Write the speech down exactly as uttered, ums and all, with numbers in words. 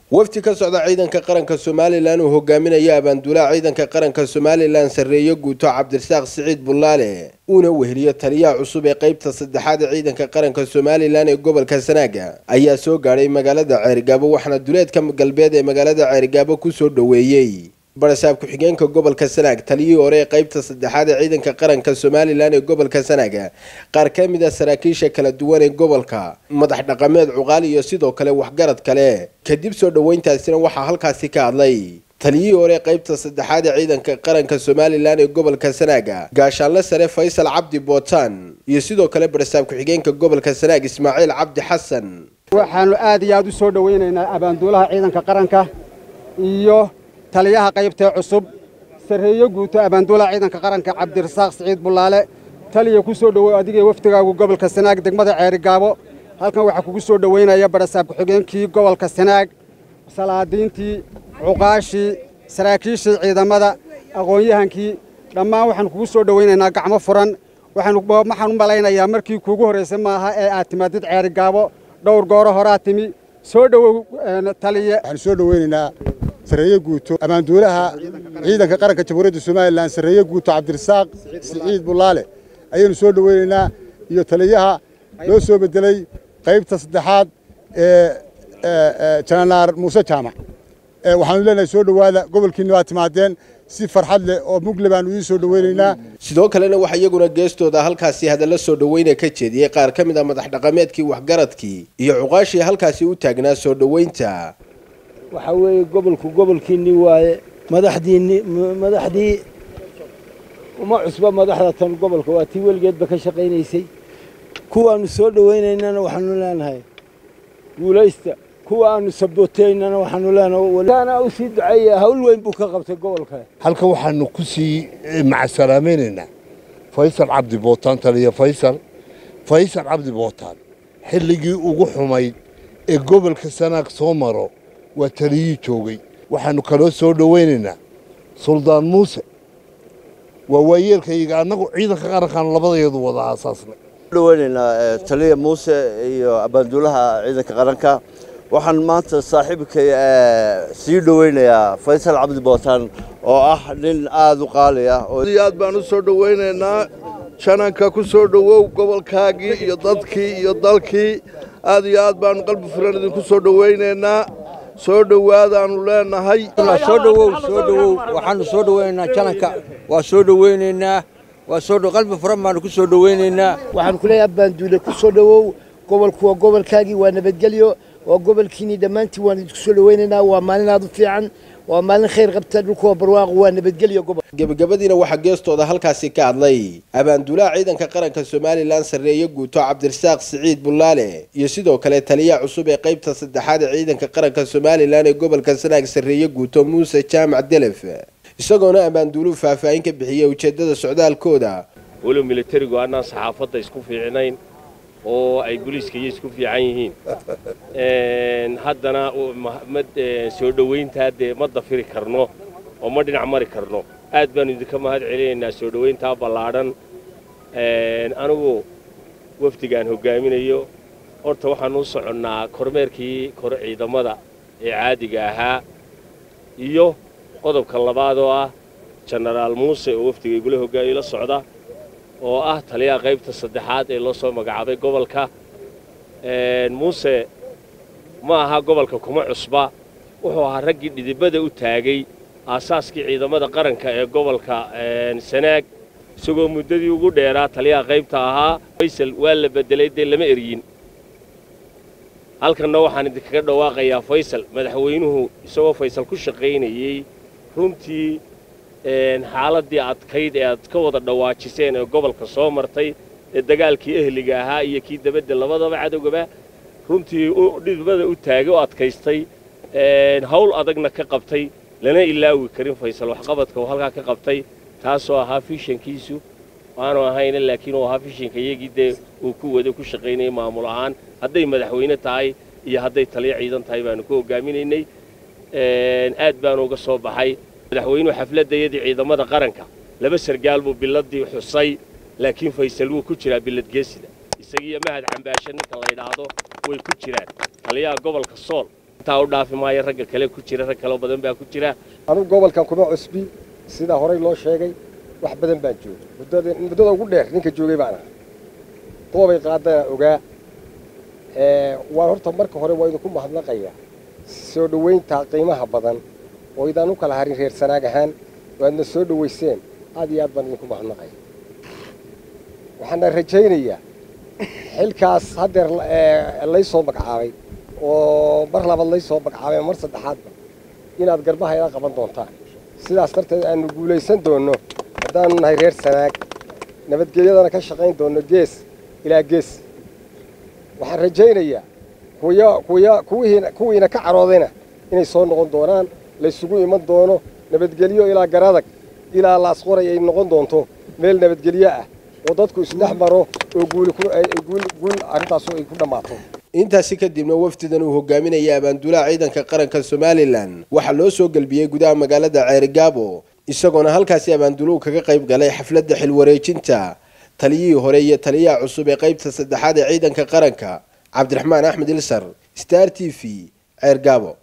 wafti ka socda ciidanka qaranka Soomaaliland oo hogaaminaya abaanduulaha ciidanka qaranka Soomaaliland sareeyo guuto Cabdirasaaq Siciid Bullaale una weheliyo taliyaha cusub ee qaybta saddexaad ee ciidanka qaranka Soomaaliland ee gobolka Sanaaga ayaa soo gaaray magaalada Ceergaabo waxaana duleedka galbeed ee magaalada Ceergaabo ku soo dhaweeyay barasaab ku-xigeenka gobolka Sanaag taliyihii hore ee qaybta saddexaad ee ciidanka qaranka Soomaaliland ee gobolka Sanaaga qaar ka mid ah saraakiisha kala duwan ee gobolka madax dhaqameed cuqaal iyo sidoo kale waxgarad kale kadib soo dhaweyntaasina waxa halkaasi ka hadlay taliyihii hore ee qaybta saddexaad ee ciidanka qaranka Soomaaliland ee gobolka Sanaaga gaashaanle sare Faysal Cabdi Bootaan iyo sidoo kale barasaab ku-xigeenka gobolka Sanaag Ismaaciil Cabdi Xasan waxaanu aad iyo aad u soo dhaweynaynaa abaanduulaha ciidanka qaranka iyo taliyaha qaybta cusub sareeyo guuto abaanduulaha ciidanka qaranka Cabdirasaaq Siciid Bullaale taliya ku soo dhaweey adiga waftigaagu gobolka Sanaag degmada Ceergaabo halkan waxa kugu soo dhaweynaya barasaab ku-xigeenkii gobolka Sanaag salaadiintii cuqaashii saraakiishii ciidamada aqoon-yahankii dhammaan waxaan kugu soo dhaweynaynaa gacmo furan waxaan waxaan u malaynayaa markii kuugu horeysay maaha ee aad timaadid Ceergaabo dhowr goor hore timi soo dhawow taliya waxaan soo dhaweynaynaa sareeyo guuto abaanduulaha ciidanka qaranka Jamhuuriyadda Soomaaliland sareeyo guuto Cabdirasaaq Siciid Bullaale ayaynu soo dhaweynaynaa iyo taliyaha loo soo bedelay qaybta saddexaad ee Janaal Muuse Jaamac ee waxaanu leenahay soo dhawaada gobolkiina waa timaadeen si farxad leh oo mugle baan u soo dhaweynaynaa sidoo kalena waxa iyaguna geestooda halkaasi hadallo soo dhaweyn ka jeediyay qaar ka mid ah madax dhaqameedkii waxgaradkii iyo cuqaashii halkaasi u taagnaa soo dhaweynta waxa weeye gobolku gobolkiini waaye madaxdiini madaxdii uma cusba madaxda tan gobolka waa tii weligeedba ka shaqaynaysay kuwaanu soo dhaweynaynana waxaanu leenahay guulaysta kuwa aanu sabooteynana waxaanu leenahay walaana u sii duceeyaa hawl weyn buu ka qabtay gobolka halka waxaanu ku sii macasalaameynayna Faysal Cabdi Bootaan taliya Faysal Faysal Cabdi Bootaan xilligii ugu xumayd ee gobolka Sanaag soo maro waa taliyii joogay waxaanu kala soo dhaweynaynaa Suldaan Muuse waa waayeelkayga anagu ciidanka qaranka labadeedu wada aasaasnay dhaweynaynaa taliya Muuse iyo abaanduulaha ciidanka qaranka waxaan maanta saaxiibkay sii dhaweynayaa Faysal Cabdi Bootaan oo ah nin aad u qaali ah oo aad baan u soo dhaweynaynaa jananka ku soo dhawow gobolkaagii iyo dadkii iyo dalkii aad iyo aad baan qalbi furan idinku soo dhaweynaynaa soo dhawaadaanu leenahay soo dhawow soo dhawow waxaanu soo dhaweynaynaa jananka waa soo dhaweynaynaa waa soo dhaw qalbi furan baan ku soo dhaweynaynaa waxaan ku leeyahay abaanduule ku soo dhawow gobolku waa gobolkaagii waa nabadgelyo waa gobolkiini dhamaantii waan idinku soo dhaweynaynaa waa maalin aad u fiican waa maalin khayr qabta dhulku waa barwaaqo waa nabadgelyo gobol gabagabadiina waxa geestooda halkaasi ka hadlay abaanduulaha ciidanka qaranka Soomaaliland sareeyo guuto Cabdirasaaq Siciid Bullaale iyo sidoo kale taliyaha cusub ee qaybta saddexaad ee ciidanka qaranka Soomaaliland ee gobolka Sanaag sareeyo guuto Muuse Jaamac Delef isagoona abaanduuluhu faahfaahin ka bixiyay ujeedada socdaalkooda wali militarigu aanan saxaafadda isku fiicnayn oo ay booliiska isku fiican yihiin een haddana soo dhaweynta de ma dafiri karno oo ma dhinac mari karno aad baan idinka mahad celinaynaa soo dhaweynta ballaaran een anigu wafdigaan hogaaminayo horta waxaan u soconnaa kormeerkii kor ciidamada ee caadiga ahaa iyo qodobka labaad oo ah Janaal Muuse oo wafdiga igula hogaamiyo la socda oo ah taliyaha qaybta saddexaad ee loo soo magacaabay gobolka een Muuse ma aha gobolka kuma cusba wuxuu ahaa raggii dhidibada u taagay aasaaskii ciidamada qaranka ee gobolka een Sanaag isagoo muddadii ugu dheeraa taliyaha qaybta ahaa Faysal waa la bedelay de lama eryin halkan waxaan idinkaga dhawaaqayaa Faysal madaxweynuhu isagoo Faysal ku shaqeynayay runtii een xaaladii adkayd ee aad ka wada dhawaajiseen ee gobolka soo martay ee dagaalkii ehliga ahaa iyo kii dabadda labadaba cadowgaba runtii dhidibada u taagay oo adkaystay een hawl adagna ka qabtay lana ilaawi karin Faysal wax qabadka oo halka ka qabtay taasoo ahaa fishankiisu waanu ahayn laakiin oo ahaa fishanka iyagii uu ku wada ku shaqeynay maamul ahaan hadday madaxweyne tahay iyo hadday taliye ciidan tahay baan ku hogaaminaynay een aad baan uga soo baxay madaxweynuhu xafladayadii ciidamada qaranka laba sargaal buu biladii xusay laakiin Faysal wuu ku jiraa bilad geesida isaga iyo mahad cambaasho ninka la yiraahdo way ku jiraan taliyaha gobolka Sool intaa u dhaafi maayo ragga kale ku jira rag kale badan baa ku jira anu gobolkan kuma cusbi sida horey loo sheegay wax badan baan joogay muddada muddada ugu dheer ninka joogay baan ahaa toobay qaadana ogaa ee waan horta marka hore waa idinku mahadnaqayaa soo dhaweynta qiimaha badan oo idaan u kala harin reer Sanaag ahaan waadna soo dhaweyseen aad iyo aad baan idinku mahadnaqayaa waxaan rajaynayaa xilkaas hadeer la soo magacaabay oo mar labaad la soo magacaabay mar saddexaad inaad garbaha ila qaban doontaan sidaas darteed aanu guuleysan doono hadaan nahay reer Sanaag nabadgelyadana ka shaqayn doono gees ilaa gees waxaan rajaynayaa kuya kuya kuwiina kuwiina ka caroodayna inay soo noqon doonaan la isugu iman doono nabadgelyo ilaa garadag ilaa laas qoray ay noqon doonto meel nabadgelyo ah oo dadku isdhex maro oo guul ku guul guul arintaas ay ku dhamaato intaasi kadibna wafdidan uu hogaaminaya abaanduulaha ciidanka qaranka Somaliland waxa loo soo galbiyay gudaha magaalada Ceerigaabo isagoona halkaasi abaanduuluhu kaga qayb galay xafladda xil wareejinta taliyihii hore iyo taliyaha cusub ee qaybta saddexaad ee ciidanka qaranka Cabdiraxmaan Axmed Ilsar Star T V Ceerigaabo.